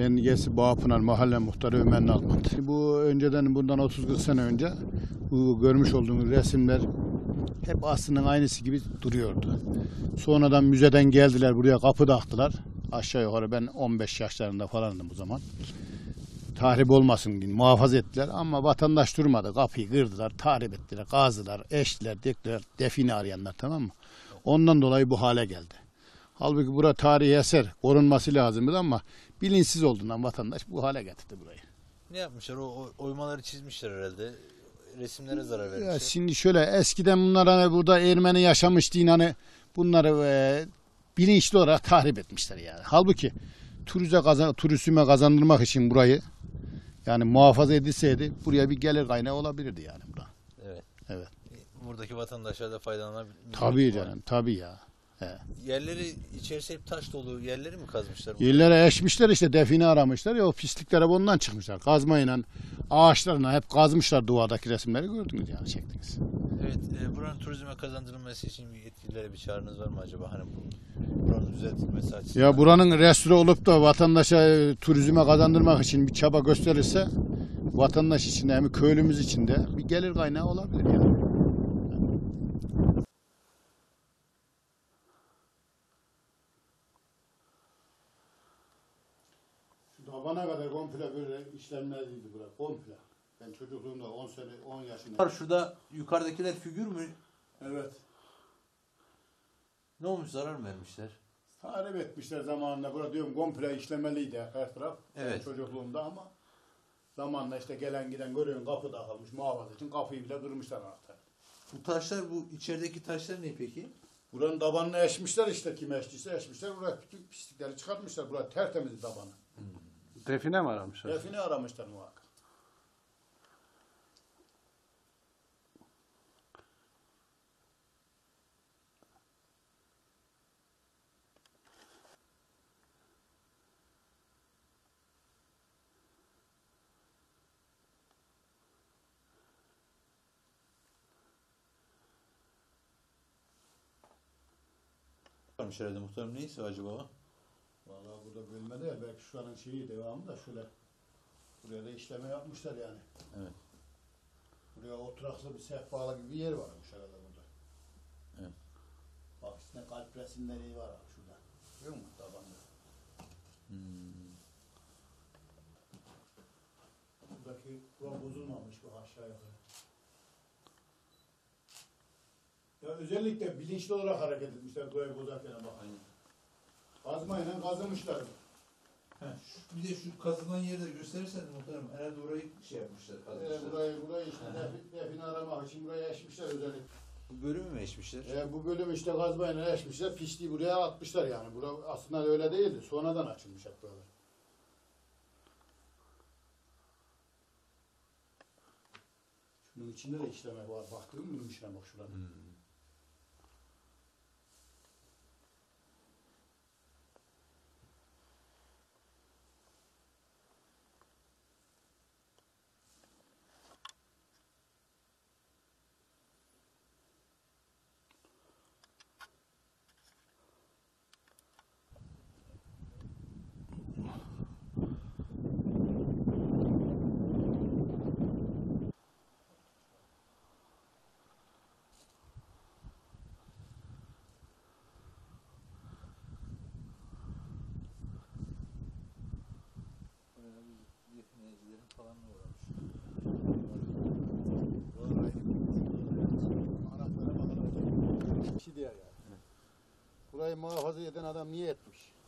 Ben Gesi Bağpınar Mahalle Muhtarı Ömer Nalbant. Bu önceden bundan 30-40 sene önce bu görmüş olduğunuz resimler hep aslında aynısı gibi duruyordu. Sonradan müzeden geldiler, buraya kapı taktılar. Aşağı yukarı ben 15 yaşlarında falandım bu zaman. Tahrip olmasın diye muhafaza ettiler ama vatandaş durmadı. Kapıyı kırdılar, tahrip ettiler, kazdılar, eştiler, diktiler, define arayanlar, tamam mı? Ondan dolayı bu hale geldi. Halbuki bura tarihi eser, korunması lazımdı ama bilinçsiz olduğundan vatandaş bu hale getirdi burayı. Ne yapmışlar? O oymaları çizmişler herhalde. Resimlere zarar Ya vermişler. şimdi şöyle, eskiden bunlar hani burada Ermeni yaşamış diye hani bunları bilinçli olarak tahrip etmişler yani. Halbuki turizme kazandırmak için burayı yani muhafaza edilseydi buraya bir gelir kaynağı olabilirdi yani bura. Evet. Evet. Buradaki vatandaşlar da faydalanabilir. Tabii canım, tabii ya. He. Yerleri içerisi hep taş dolu yerleri mi kazmışlar? Yerlere eşmişler, işte define aramışlar ya, o pislikler hep ondan çıkmışlar. Kazmayla, ağaçlarına hep kazmışlar, duvardaki resimleri gördünüz yani, çektiniz. Evet, buranın turizme kazandırılması için bir yetkililere bir çağrınız var mı acaba? Hani buranın düzeltilmesi açısından. Ya buranın restore olup da vatandaşa turizme kazandırmak için bir çaba gösterirse vatandaş için de hem köylümüz için de bir gelir kaynağı olabilir yani. Tabana kadar komple böyle işlemleriydi bura, komple. Ben çocukluğumda 10 yaşında. Şurada yukarıdakiler figür mü? Evet. Ne olmuş, zarar mı vermişler? Tahrip etmişler zamanında. Burada diyorum komple işlemeliydi her taraf. Evet. Ben çocukluğumda ama zamanla işte gelen giden görüyorsun, kapı takılmış muhafaza için, kapıyı bile kırmışlar artık. Bu taşlar, bu içerideki taşlar ne peki? Buranın tabanını eşmişler, işte kim eştiyse eşmişler. Buraya bütün pislikleri çıkartmışlar. Buraya tertemiz tabanı. Define mi aramışlar? Define aramışlar muhakkak. Varmış herhalde muhtarım, neyse acaba? Vallahi burada bölmede ya, belki şu anın şeyi devamı da şöyle. Buraya da işleme yapmışlar yani. Evet. Buraya oturaklı bir sehpalı gibi bir yer varmış herhalde burada. Evet. Bak üstüne kalp resimleri var abi şurada. Görüyor musun tabanda? Bura bozulmamış bu aşağı yukarı. Ya özellikle bilinçli olarak hareket etmişler burayı bozarken bak. Kazmayla kazımışlar. Bir de şu kazılan yeri de gösterirsen muhtarım, herhalde orayı şey yapmışlar, kazmışlar. Burayı işte define aramak için buraya eşmişler özellikle. Bu bölümü mü eşmişler? Bu bölüm işte kazmayla eşmişler, pisliği buraya atmışlar yani. Bura aslında öyle değildi. Sonradan açılmış hep buralar. Şunun içinde de işleme var. Baktın mı bunun içine bak şurada. Definecilerin falan mı uğramış? Burayı muhafaza eden adam niye etmiş?